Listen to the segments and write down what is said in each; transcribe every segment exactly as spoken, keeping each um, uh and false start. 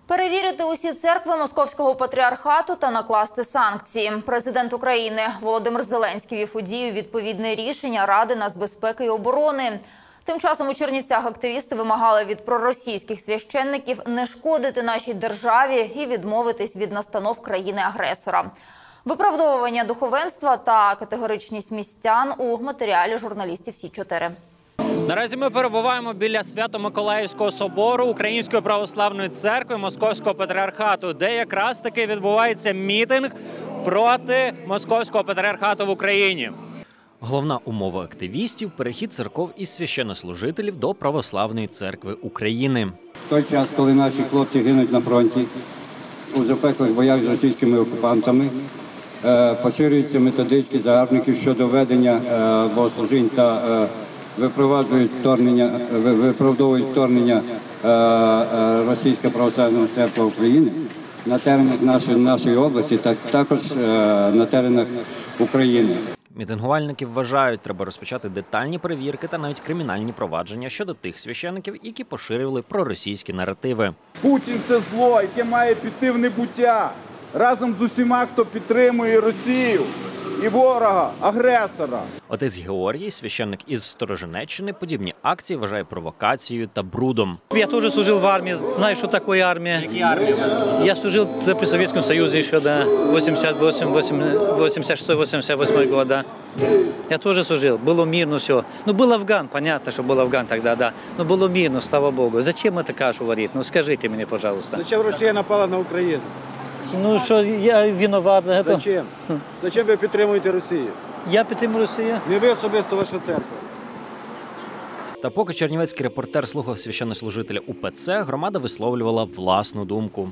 Перевірити усі церкви Московського патріархату та накласти санкції. Президент України Володимир Зеленський вів у дію відповідне рішення Ради нацбезпеки і оборони. Тим часом у Чернівцях активісти вимагали від проросійських священників не шкодити нашій державі і відмовитись від настанов країни-агресора. Виправдовування духовенства та категоричність містян у матеріалі журналістів Сі чотири. Наразі ми перебуваємо біля Свято-Миколаївського собору Української православної церкви Московського патріархату, де якраз таки відбувається мітинг проти Московського патріархату в Україні. Головна умова активістів – перехід церков із священнослужителів до Православної церкви України. В той час, коли наші хлопці гинуть на фронті, у запеклих боях з російськими окупантами, поширюються методички загарбників щодо ведення богослужінь та випроваджують вторгнення, виправдовують вторгнення Російської православної церкви України на теренах нашої, нашої області, так також на теренах України. Мітингувальники вважають, треба розпочати детальні перевірки та навіть кримінальні провадження щодо тих священиків, які поширювали проросійські наративи. Путін – це зло, яке має піти в небуття разом з усіма, хто підтримує Росію і ворога, агресора. Отець Георгій, священник із Сторожинеччини, подібні акції вважає провокацією та брудом. Я теж служив в армії, знаю, що таке армія. Які армії ви служили? Я служив при Совєтському Союзі ще до вісімдесят шостого — вісімдесят восьмого года. Я теж служив, було мирно все. Ну, був Афган, понятно, що був Афган тоді, да. Ну, було мирно, слава Богу. Зачем це кашу варити? Ну, скажіть мені, пожалуйста. Зачем Росія напала на Україну? Ну, що я винуват. Зачем? Зачем ви підтримуєте Росію? Я підтримую Росію. Не ви особисто, ваша церква. Та поки чернівецький репортер слухав священнослужителя У Пе Це, громада висловлювала власну думку.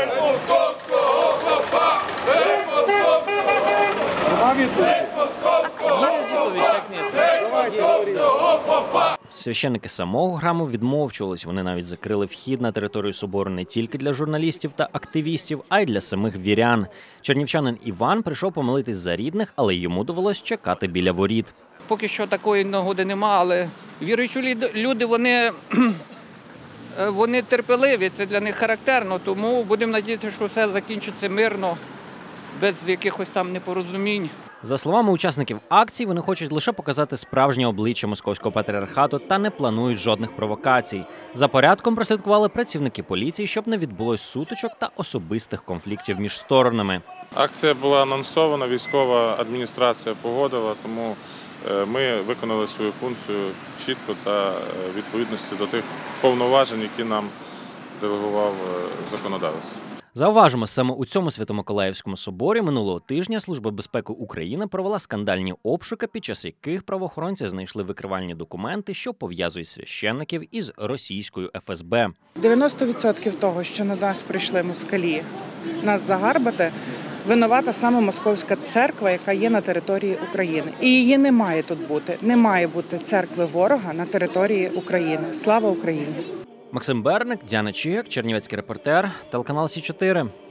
Священники самого храму відмовчувались. Вони навіть закрили вхід на територію собору не тільки для журналістів та активістів, а й для самих вірян. Чернівчанин Іван прийшов помолитись за рідних, але йому довелось чекати біля воріт. Поки що такої нагоди нема, але віруючі люди, вони, вони терпеливі, це для них характерно, тому будемо сподіватися, що все закінчиться мирно, без якихось там непорозумінь. За словами учасників акції, вони хочуть лише показати справжнє обличчя Московського патріархату та не планують жодних провокацій. За порядком прослідкували працівники поліції, щоб не відбулось сутичок та особистих конфліктів між сторонами. Акція була анонсована, військова адміністрація погодила, тому ми виконали свою функцію чітко та відповідності до тих повноважень, які нам делегував законодавець. Зауважимо, саме у цьому Свято-Миколаївському соборі минулого тижня Служба безпеки України провела скандальні обшуки, під час яких правоохоронці знайшли викривальні документи, що пов'язують священників із російською Еф Ес Бе. дев'яносто відсотків того, що на нас прийшли москалі нас загарбати, винувата саме Московська церква, яка є на території України. І її не має тут бути. Не має бути церкви ворога на території України. Слава Україні! Максим Берник, Діана Чигак, чернівецький репортер, телеканал Сі чотири.